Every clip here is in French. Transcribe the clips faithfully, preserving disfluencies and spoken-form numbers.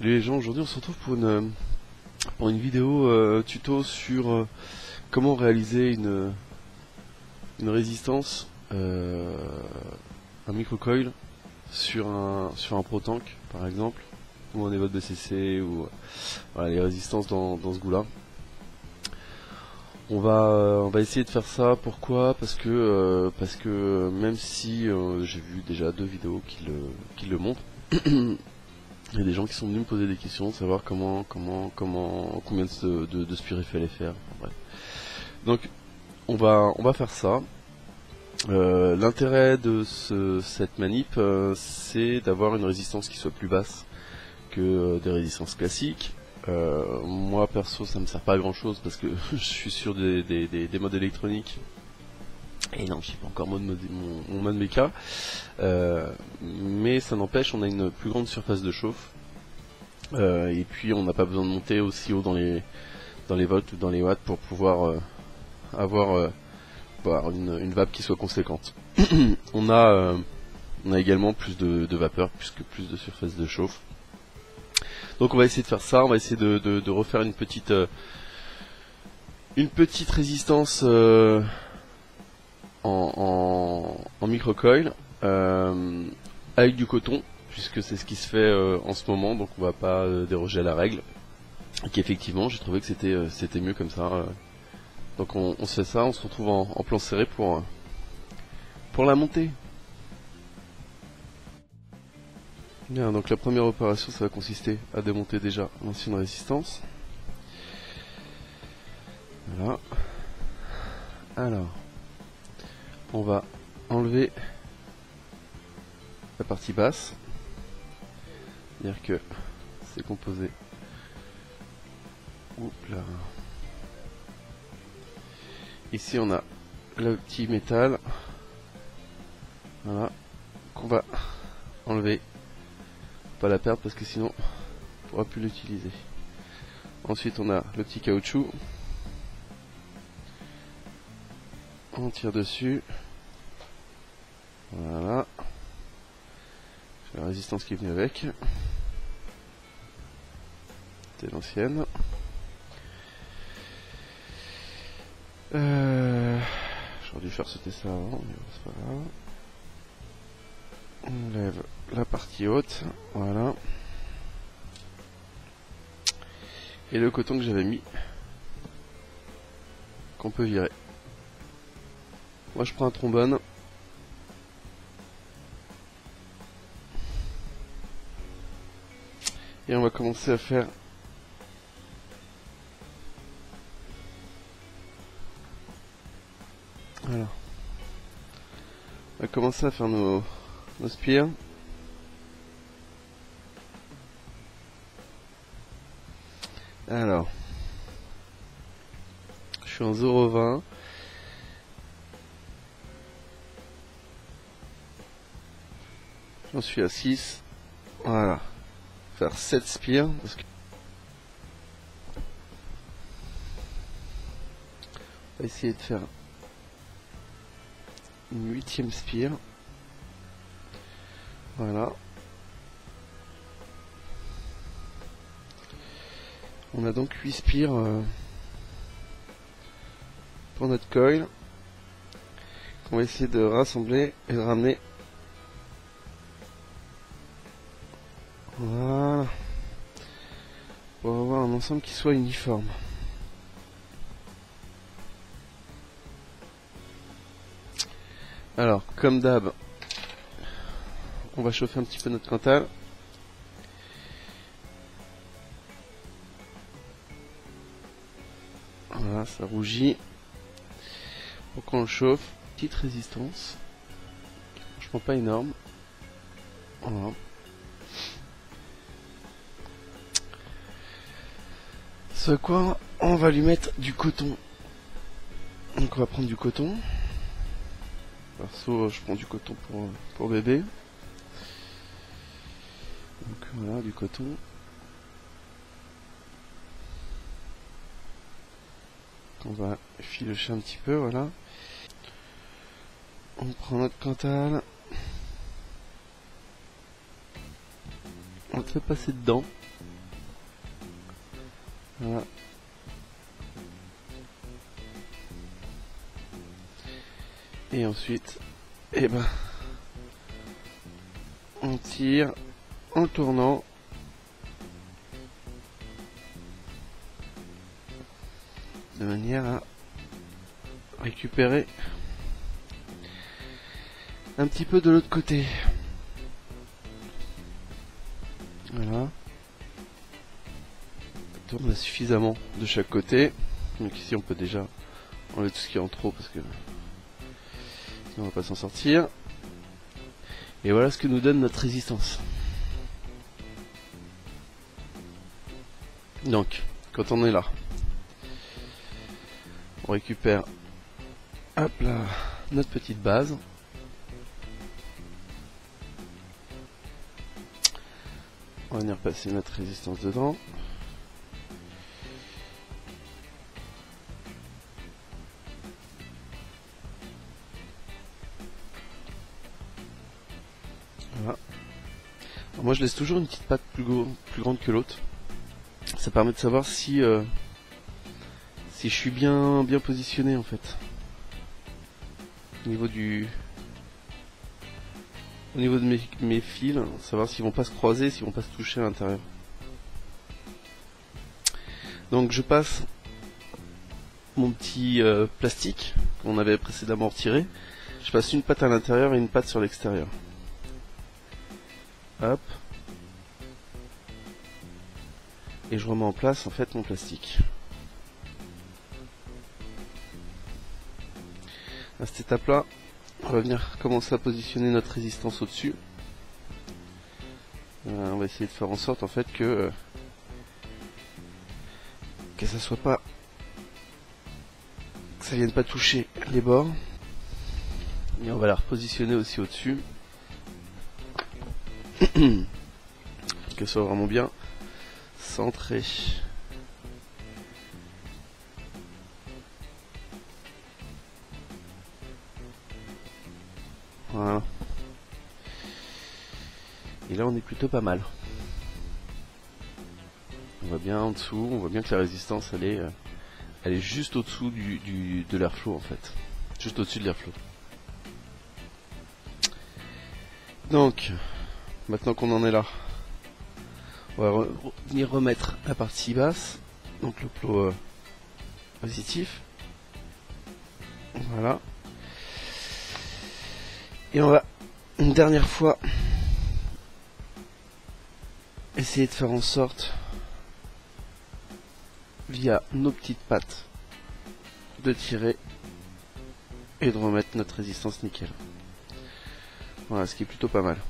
Salut les gens, aujourd'hui on se retrouve pour une, pour une vidéo euh, tuto sur euh, comment réaliser une, une résistance, euh, un microcoil sur un, sur un ProTank par exemple, ou un Evote B C C, ou voilà, les résistances dans, dans ce goût-là. On va, euh, on va essayer de faire ça, pourquoi? Parce que, euh, parce que même si euh, j'ai vu déjà deux vidéos qui le, qui le montrent, il y a des gens qui sont venus me poser des questions, savoir comment, comment, comment, combien de, de, de spire il fallait faire. Enfin, bref. Donc, on va, on va faire ça. Euh, L'intérêt de ce, cette manip, euh, c'est d'avoir une résistance qui soit plus basse que euh, des résistances classiques. Euh, moi perso, ça me sert pas à grand chose parce que je suis sur des, des, des, des modes électroniques. Et non, je sais pas encore mode, mode, mon, mon mode méca. Euh, mais ça n'empêche, on a une plus grande surface de chauffe. Euh, et puis on n'a pas besoin de monter aussi haut dans les, dans les volts ou dans les watts pour pouvoir euh, avoir, euh, avoir une, une vape qui soit conséquente. on, a, euh, on a également plus de, de vapeur, puisque plus de surface de chauffe. Donc on va essayer de faire ça, on va essayer de, de, de refaire une petite, euh, une petite résistance euh, en, en, en microcoil euh, avec du coton, puisque c'est ce qui se fait euh, en ce moment, donc on va pas euh, déroger à la règle. Et qu'effectivement j'ai trouvé que c'était euh, c'était mieux comme ça. Euh. Donc on, on se fait ça, on se retrouve en, en plan serré pour, euh, pour la montée. Bien, donc la première opération, ça va consister à démonter déjà l'ancienne résistance. Voilà. Alors, on va enlever la partie basse. C'est-à-dire que c'est composé. Oups là. Ici, on a le petit métal. Voilà. Qu'on va enlever. Pas la perdre parce que sinon on pourra plus l'utiliser. Ensuite on a le petit caoutchouc, on tire dessus, voilà, j'ai la résistance qui est venue avec, c'est l'ancienne. Euh, j'aurais dû faire sauter ça avant, mais c'est pas grave. On lève la partie haute, voilà. Et le coton que j'avais mis, qu'on peut virer. Moi je prends un trombone. Et on va commencer à faire voilà. On va commencer à faire nos, nos spires. Alors, je suis en zéro virgule vingt. J'en suis à six. Voilà. Faire sept spires. Parce que on va essayer de faire une huitième spire. Voilà. On a donc huit spires euh, pour notre coil. On va essayer de rassembler et de ramener. Voilà. Pour avoir un ensemble qui soit uniforme. Alors, comme d'hab, on va chauffer un petit peu notre Cantal. Voilà, ça rougit. Pour qu'on le chauffe, petite résistance. Franchement pas énorme. Voilà. Ce quoi, on va lui mettre du coton. Donc on va prendre du coton. Perso, je prends du coton pour, pour bébé. Donc voilà, du coton. On va filocher un petit peu, voilà. On prend notre Cantal. On le fait passer dedans. Voilà. Et ensuite, eh ben, on tire en tournant. De manière à récupérer un petit peu de l'autre côté. Voilà. On tourne suffisamment de chaque côté. Donc ici on peut déjà enlever tout ce qui est en trop parce que sinon on va pas s'en sortir. Et voilà ce que nous donne notre résistance. Donc, quand on est là, on récupère hop là, notre petite base. On va venir passer notre résistance dedans. Voilà. Alors moi je laisse toujours une petite patte plus, plus grande que l'autre. Ça permet de savoir si euh, si je suis bien bien positionné en fait. Au niveau du au niveau de mes, mes fils, savoir s'ils vont pas se croiser, s'ils vont pas se toucher à l'intérieur. Donc je passe mon petit euh, plastique qu'on avait précédemment retiré. Je passe une patte à l'intérieur et une patte sur l'extérieur. Hop. Et je remets en place en fait mon plastique. À cette étape là, on va venir commencer à positionner notre résistance au dessus. Euh, on va essayer de faire en sorte en fait que euh, que ça soit pas que ça vienne pas toucher les bords. Et on va la repositionner aussi au dessus. Que ce soit vraiment bien centré. Voilà. Et là on est plutôt pas mal. On voit bien en dessous, on voit bien que la résistance elle est, euh, elle est juste au-dessous du, du, de l'airflow en fait. Juste au-dessus de l'airflow. Donc, maintenant qu'on en est là, on va re venir remettre la partie basse, donc le plot euh, positif. Voilà. Et on va une dernière fois essayer de faire en sorte, via nos petites pattes, de tirer et de remettre notre résistance nickel. Voilà, ce qui est plutôt pas mal.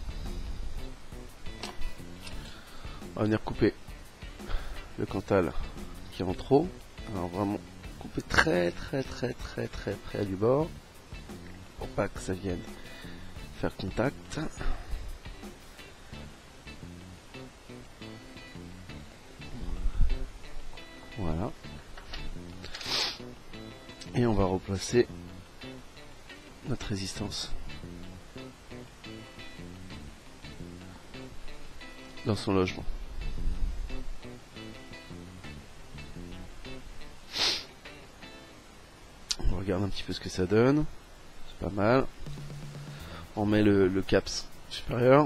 On va venir couper le cantal qui est en trop. Alors vraiment couper très très très très très près du bord pour pas que ça vienne faire contact. Voilà. Et on va replacer notre résistance dans son logement. On regarde un petit peu ce que ça donne. C'est pas mal. On met le, le caps supérieur.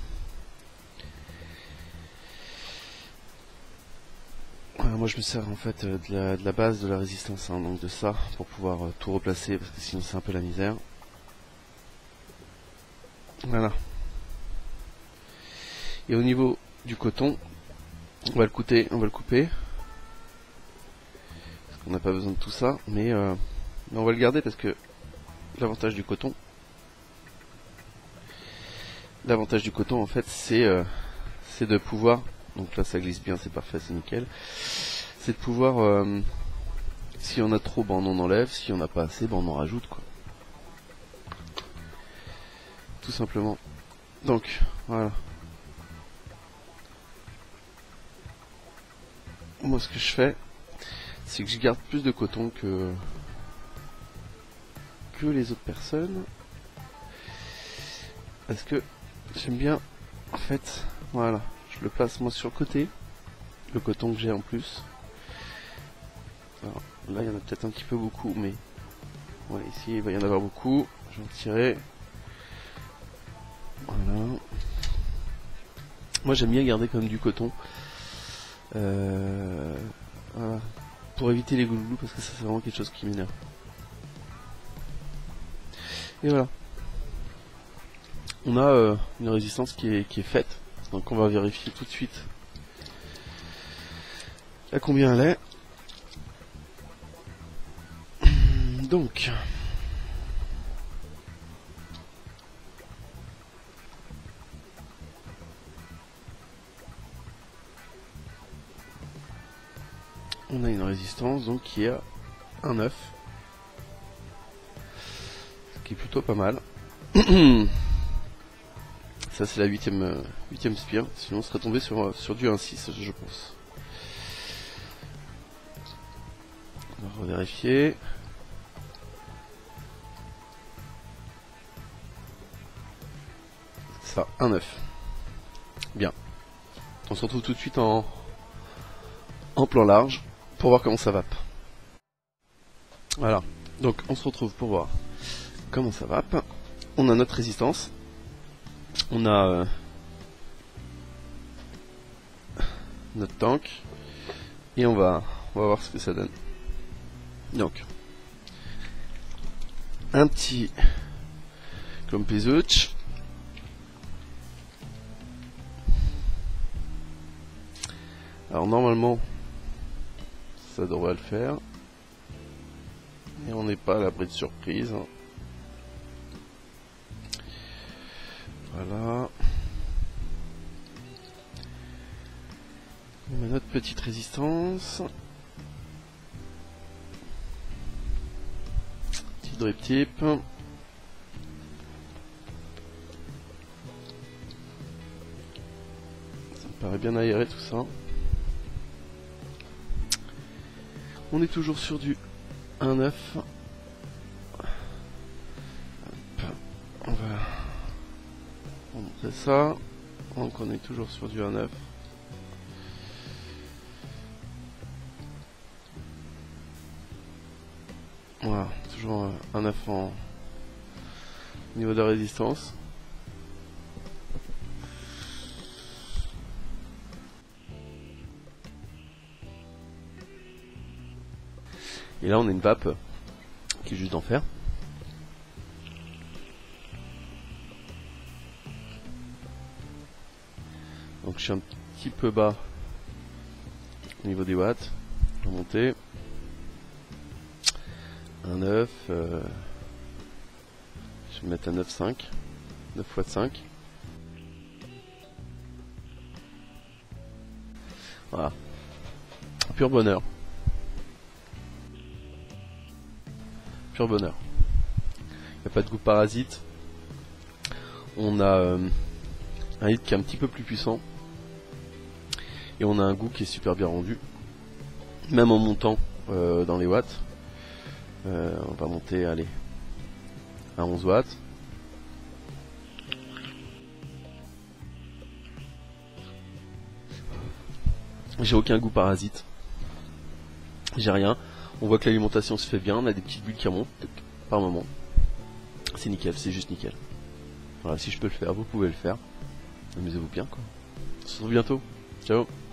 Voilà, moi je me sers en fait de la, de la base de la résistance, hein, donc de ça, pour pouvoir euh, tout replacer, parce que sinon c'est un peu la misère. Voilà. Et au niveau du coton, on va le couper, on va le couper. Parce qu'on n'a pas besoin de tout ça, mais, euh, mais on va le garder parce que l'avantage du coton, l'avantage du coton en fait c'est euh, c'est de pouvoir, donc là ça glisse bien, c'est parfait, c'est nickel, c'est de pouvoir, euh, si on a trop, ben on en enlève, si on n'a pas assez, ben on en rajoute quoi. Tout simplement. Donc voilà. Moi ce que je fais, c'est que je garde plus de coton que que les autres personnes, parce que j'aime bien en fait, voilà, je le place moi sur le côté, le coton que j'ai en plus, Alors, là il y en a peut-être un petit peu beaucoup, mais ouais, ici il va y en avoir beaucoup. Je vais en tirer. Voilà. Moi j'aime bien garder comme du coton. Euh, voilà. Pour éviter les glouglous, parce que ça c'est vraiment quelque chose qui m'énerve. Et voilà. On a euh, une résistance qui est, qui est faite. Donc on va vérifier tout de suite à combien elle est. Donc on a une résistance donc qui est à un neuf, ce qui est plutôt pas mal. Ça c'est la huitième euh, huitième spire, sinon on serait tombé sur, sur du un six je pense. On va vérifier. Ça, un neuf. Bien. On se retrouve tout de suite en, en plan large pour voir comment ça vape. Voilà. Donc on se retrouve pour voir comment ça vape. On a notre résistance. On a euh, notre tank. Et on va, on va voir ce que ça donne. Donc, un petit Klompezuch. Alors normalement, ça devrait le faire. Et on n'est pas à l'abri de surprise. Voilà. On met notre petite résistance. Petit drip tip. Ça me paraît bien aéré tout ça. On est toujours sur du un neuf. On va montrer ça. Donc on est toujours sur du un neuf. Voilà, toujours un neuf en au niveau de la résistance. Et là on a une vape qui est juste d'enfer. Donc je suis un petit peu bas au niveau des watts. Je vais monter. un neuf. Euh, je vais mettre un neuf virgule cinq. neuf fois cinq. Voilà. Pur bonheur. Pur bonheur. Il n'y a pas de goût parasite. On a euh, un hit qui est un petit peu plus puissant. Et on a un goût qui est super bien rendu. Même en montant euh, dans les watts. Euh, on va monter, allez, à onze watts. J'ai aucun goût parasite. J'ai rien. On voit que l'alimentation se fait bien. On a des petites bulles qui remontent par moment. C'est nickel, c'est juste nickel. Voilà, si je peux le faire, vous pouvez le faire. Amusez-vous bien, quoi. On se retrouve bientôt. Ciao.